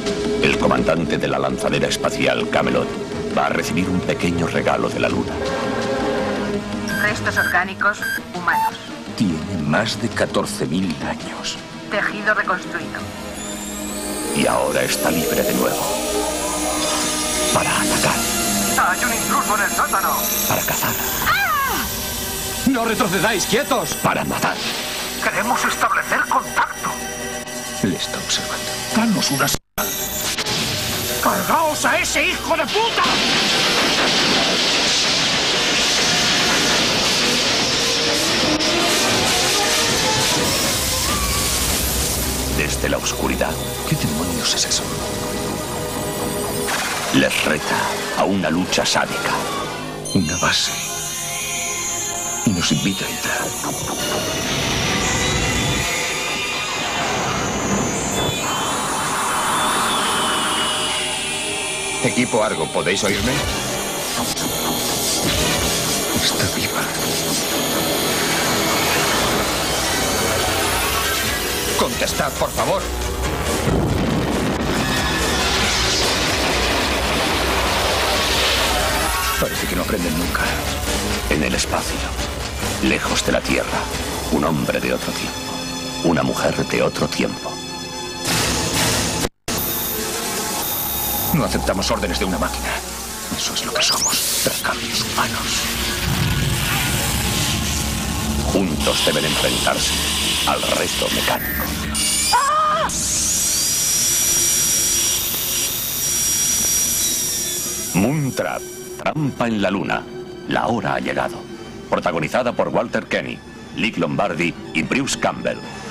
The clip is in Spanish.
El comandante de la lanzadera espacial Camelot va a recibir un pequeño regalo de la Luna. Restos orgánicos humanos. Tiene más de 14.000 años. Tejido reconstruido. Y ahora está libre de nuevo. Para atacar. ¡Hay un intruso en el sótano! Para cazar. ¡Ah! ¡No retrocedáis, quietos! Para matar. Queremos establecer contacto. Le está observando. Danos una señal. ¡Cargaos a ese hijo de puta! Desde la oscuridad. ¿Qué demonios es eso? Les reta a una lucha sádica. Una base. Y nos invita a entrar. Equipo Argo, ¿podéis oírme? Está viva. Contestad, por favor. Parece que no aprenden nunca. En el espacio, lejos de la Tierra, un hombre de otro tiempo, una mujer de otro tiempo. No aceptamos órdenes de una máquina. Eso es lo que somos, recambios humanos. Juntos deben enfrentarse al reto mecánico. ¡Ah! Moontrap, trampa en la luna. La hora ha llegado. Protagonizada por Walter Kenny, Lick Lombardi y Bruce Campbell.